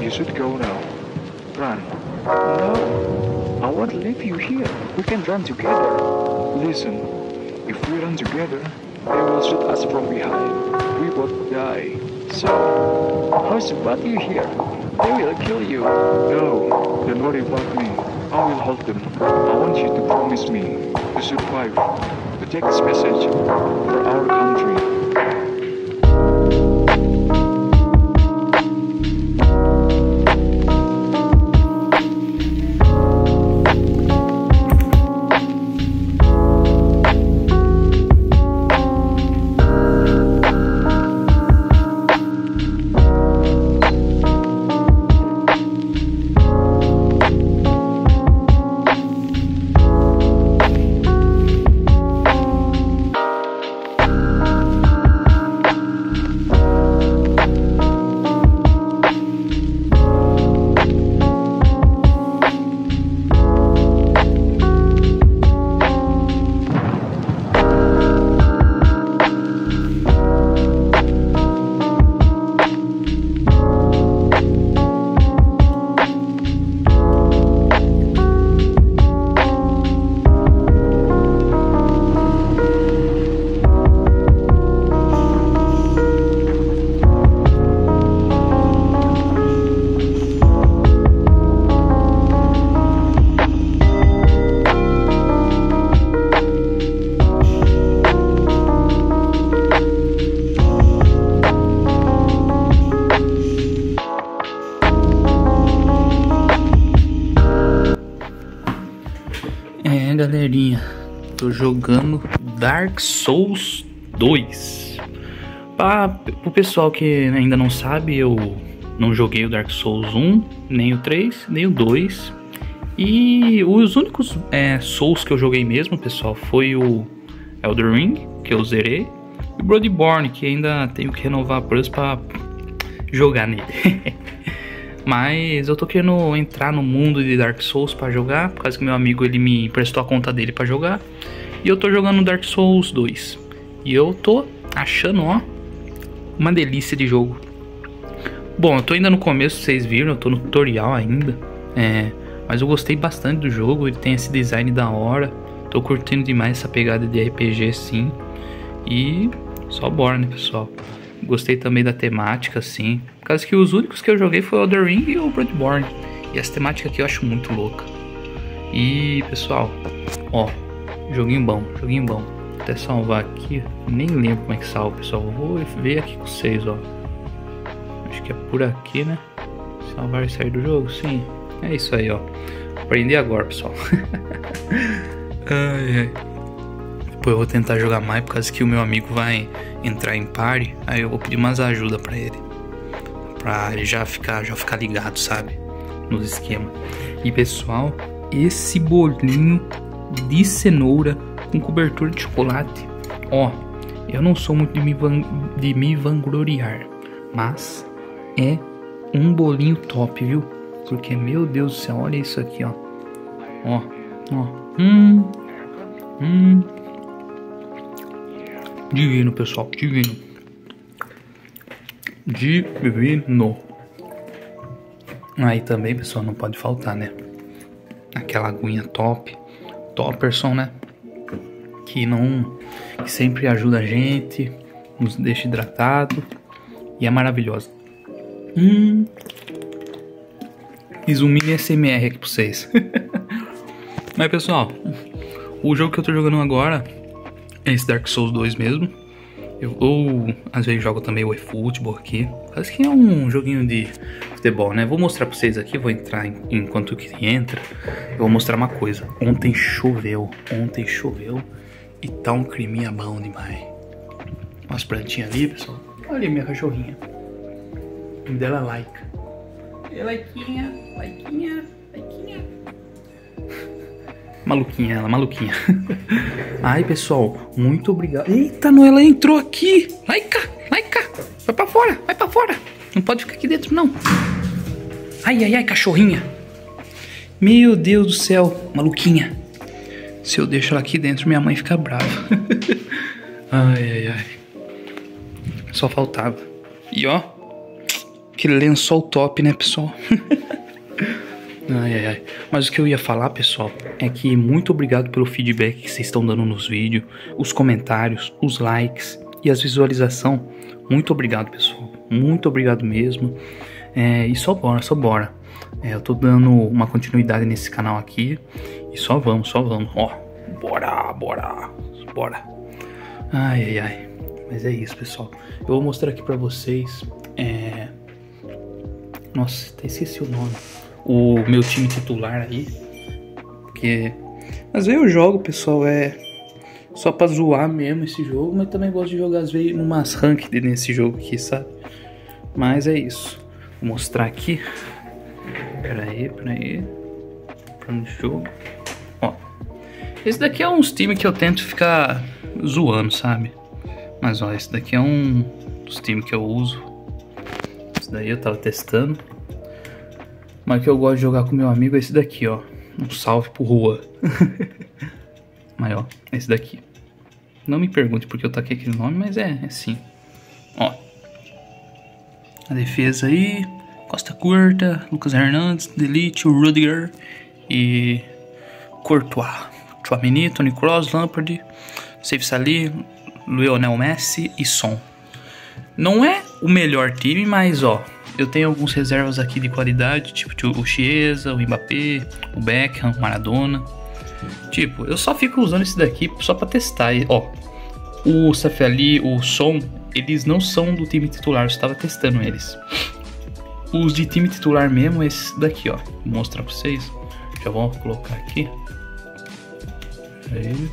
You should go now. Run. No, I won't leave you here. We can run together. Listen, if we run together, they will shoot us from behind. We both die. So, how's about you here? They will kill you. No, don't worry about me. I will hold them. I want you to promise me to survive, to take this message for our country. Galerinha, tô jogando Dark Souls 2. Pro pessoal que ainda não sabe, eu não joguei o Dark Souls 1, nem o 3, nem o 2. E os únicos Souls que eu joguei mesmo, pessoal, foi o Elden Ring, que eu zerei, e o Bloodborne, que ainda tenho que renovar a Plus pra jogar nele. Mas eu tô querendo entrar no mundo de Dark Souls pra jogar, por causa que meu amigo ele me emprestou a conta dele pra jogar. E eu tô jogando Dark Souls 2. E eu tô achando, ó, uma delícia de jogo. Bom, eu tô ainda no começo, vocês viram, eu tô no tutorial ainda. Mas eu gostei bastante do jogo, ele tem esse design da hora. Tô curtindo demais essa pegada de RPG, sim. E só bora, né, pessoal? Gostei também da temática, assim. Por causa que os únicos que eu joguei foi o Elden Ring e o Bloodborne. E essa temática aqui eu acho muito louca. E, pessoal, ó, joguinho bom, joguinho bom. Vou até salvar aqui, nem lembro como é que salva, pessoal. Vou ver aqui com vocês, ó. Acho que é por aqui, né? Salvar e sair do jogo, sim. É isso aí, ó. Aprendi agora, pessoal. Ai, ai. Depois eu vou tentar jogar mais, por causa que o meu amigo vai entrar em party. Aí eu vou pedir umas ajudas pra ele. Pra ele já ficar ligado, sabe? Nos esquemas. E pessoal, esse bolinho de cenoura com cobertura de chocolate. Ó, eu não sou muito de me vangloriar, mas é um bolinho top, viu? Porque, meu Deus do céu, olha isso aqui, ó. Ó, ó. Divino, pessoal, divino. Divino. Aí também, pessoal, não pode faltar, né? Aquela aguinha top. Topperson, né? Que sempre ajuda a gente, nos deixa hidratado. E é maravilhosa. Fiz um mini SMR aqui pra vocês. Mas, pessoal, o jogo que eu tô jogando agora é esse Dark Souls 2 mesmo. Eu às vezes jogo também o eFootball aqui. Parece que é um joguinho de futebol, né? Vou mostrar pra vocês aqui, vou entrar enquanto que entra. Eu vou mostrar uma coisa. Ontem choveu e tá um climinha bom demais. Umas plantinhas ali, pessoal. Olha a minha cachorrinha. O nome dela é Laika. E Laikinha. Maluquinha ela, maluquinha. Ai, pessoal, muito obrigado. Eita, ela entrou aqui. Laika. Vai pra fora. Não pode ficar aqui dentro, não. Ai, cachorrinha. Meu Deus do céu, maluquinha. Se eu deixo ela aqui dentro, minha mãe fica brava. Ai. Só faltava. E ó, aquele lençol top, né, pessoal? Ai, ai, ai. Mas o que eu ia falar, pessoal, é que muito obrigado pelo feedback que vocês estão dando nos vídeos, os comentários, os likes e as visualizações. Muito obrigado, pessoal. Muito obrigado mesmo. E só bora, só bora. Eu tô dando uma continuidade nesse canal aqui. E só vamos, só vamos. Ó, bora. Ai, ai, ai. Mas é isso, pessoal. Eu vou mostrar aqui pra vocês. Nossa, até esqueci o nome. O meu time titular aí. Porque às vezes eu jogo, pessoal, só pra zoar mesmo esse jogo. Mas também gosto de jogar às vezes numas ranked nesse jogo aqui, sabe? Mas é isso. Vou mostrar aqui. Pera aí. Plano de jogo. Ó. Esse daqui é uns times que eu tento ficar zoando, sabe? Mas ó, esse daqui é um dos times que eu uso. Esse daí eu tava testando. Mas que eu gosto de jogar com meu amigo é esse daqui, ó. Um salve pro Rua. Mas ó, esse daqui. Não me pergunte porque eu taquei aquele nome, mas é assim. Ó. A defesa aí. Costa Curta, Lucas Hernandes, Delite, Rudiger e Courtois. Tchouaméni, Toni Kroos, Lampard, Saif Salih, Lionel Messi e Son. Não é o melhor time, mas ó, eu tenho alguns reservas aqui de qualidade, tipo o Chiesa, o Mbappé, o Beckham, o Maradona. Tipo, eu só fico usando esse daqui só pra testar. Ó, o Saif Salih, o Son, eles não são do time titular, eu estava testando eles. Os de time titular mesmo é esse daqui, ó. Vou mostrar pra vocês. Já vou colocar aqui. Aí.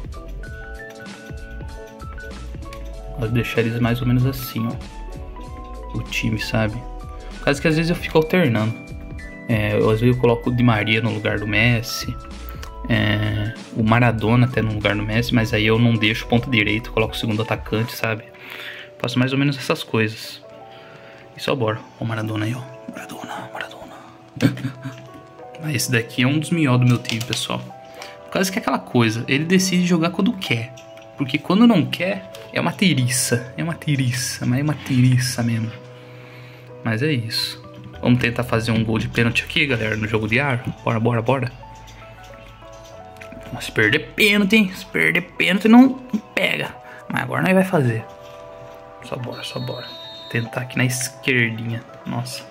Vou deixar eles mais ou menos assim, ó. O time, sabe? Por causa que às vezes eu fico alternando. Às vezes eu coloco o Di Maria no lugar do Messi. O Maradona até no lugar do Messi. Mas aí eu não deixo ponta direita, coloco o segundo atacante, sabe? Faço mais ou menos essas coisas. E só bora. Ó o Maradona aí, ó. Maradona. Mas esse daqui é um dos melhores do meu time, pessoal. Por causa que é aquela coisa, ele decide jogar quando quer. Porque quando não quer, é uma tiriça. Mas é uma tiriça mesmo. Mas é isso. Vamos tentar fazer um gol de pênalti aqui, galera, no jogo de ar. Bora. Mas se perder pênalti, hein? Se perder pênalti não pega. Mas agora nós vai fazer. Só bora. Tentar aqui na esquerdinha. Nossa.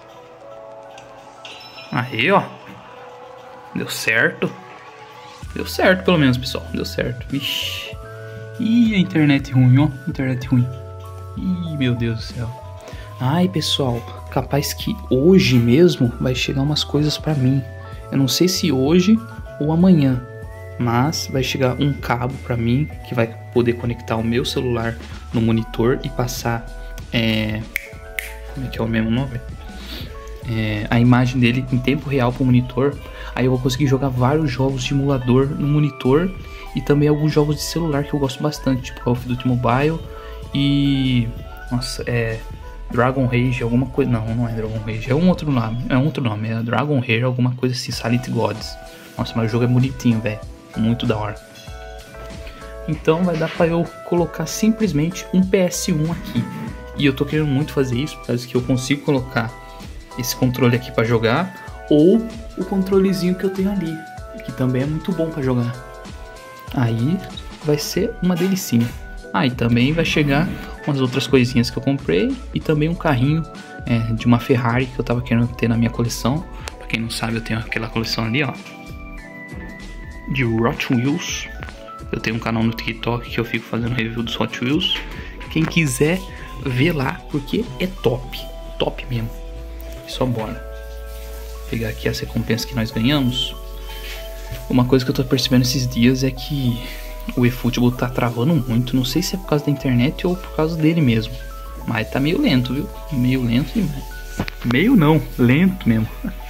Aí, ó. Deu certo. Deu certo, pelo menos, pessoal. Deu certo. Vixe. Ih, a internet ruim, ó. Internet ruim. Ih, meu Deus do céu. Ai, pessoal. Capaz que hoje mesmo vai chegar umas coisas pra mim. Eu não sei se hoje ou amanhã. Mas vai chegar um cabo pra mim que vai poder conectar o meu celular no monitor e passar... Como é que é o mesmo nome? A imagem dele em tempo real pro monitor. Aí eu vou conseguir jogar vários jogos de emulador no monitor. E também alguns jogos de celular que eu gosto bastante, tipo Call of Duty Mobile e... Nossa, Dragon Rage, alguma coisa... Não é Dragon Rage, é um outro nome, é Dragon Rage, alguma coisa assim, Silent Gods. Nossa, mas o jogo é bonitinho, velho, muito da hora. Então vai dar pra eu colocar simplesmente um PS1 aqui. E eu tô querendo muito fazer isso, por causa que eu consigo colocar esse controle aqui pra jogar, ou o controlezinho que eu tenho ali, que também é muito bom pra jogar. Aí vai ser uma delicinha. E também vai chegar umas outras coisinhas que eu comprei, e também um carrinho de uma Ferrari que eu tava querendo ter na minha coleção. Pra quem não sabe, eu tenho aquela coleção ali, ó, de Hot Wheels. Eu tenho um canal no TikTok que eu fico fazendo review dos Hot Wheels. Quem quiser ver lá, porque é top mesmo. Só bora pegar aqui as recompensas que nós ganhamos. Uma coisa que eu tô percebendo esses dias é que o eFootball tá travando muito. Não sei se é por causa da internet ou por causa dele mesmo, mas tá meio lento, viu? Meio lento demais. Meio não, lento mesmo.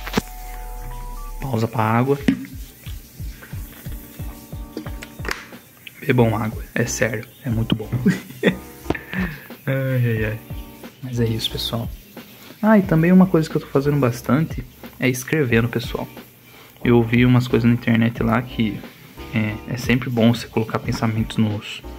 Pausa pra água. Bebam água, é sério, é muito bom. Ai. Mas é isso, pessoal. E também uma coisa que eu tô fazendo bastante é escrevendo, pessoal. Eu ouvi umas coisas na internet lá que é sempre bom você colocar pensamentos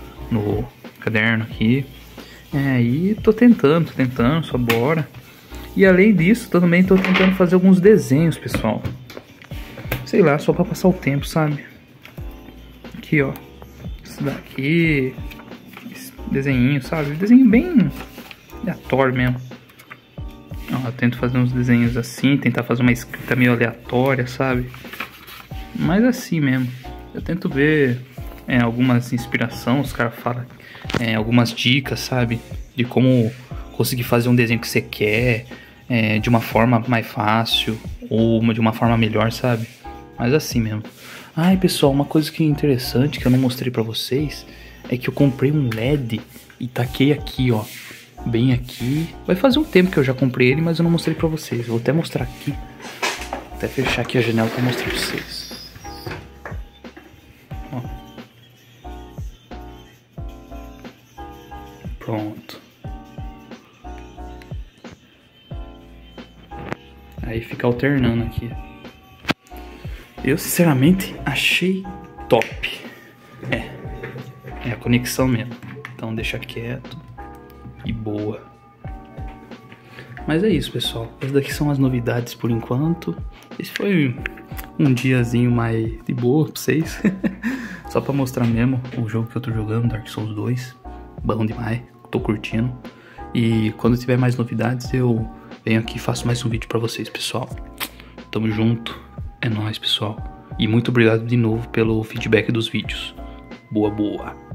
no caderno aqui. E tô tentando, só bora. E além disso, também tô tentando fazer alguns desenhos, pessoal. Sei lá, só pra passar o tempo, sabe? Aqui, ó. Isso daqui. Esse desenho, sabe? Desenho bem aleatório mesmo. Ó, eu tento fazer uns desenhos assim, tentar fazer uma escrita meio aleatória, sabe? Mas assim mesmo. Eu tento ver algumas inspirações, os caras falam algumas dicas, sabe? De como conseguir fazer um desenho que você quer, de uma forma mais fácil ou de uma forma melhor, sabe? Mas assim mesmo. Ai, pessoal, uma coisa que é interessante que eu não mostrei pra vocês é que eu comprei um LED e taquei aqui, ó. Bem aqui. Vai fazer um tempo que eu já comprei ele, mas eu não mostrei pra vocês. Eu vou até mostrar aqui. Vou até fechar aqui a janela pra mostrar pra vocês. Ó. Pronto. Aí fica alternando aqui. Eu sinceramente achei top. É a conexão mesmo. Então deixa quieto e boa. Mas é isso, pessoal. Essas daqui são as novidades por enquanto. Esse foi um diazinho mais de boa pra vocês. Só pra mostrar mesmo o jogo que eu tô jogando, Dark Souls 2. Bom demais, tô curtindo. E quando tiver mais novidades eu venho aqui e faço mais um vídeo pra vocês, pessoal. Tamo junto. É nóis, pessoal. E muito obrigado de novo pelo feedback dos vídeos. Boa, boa.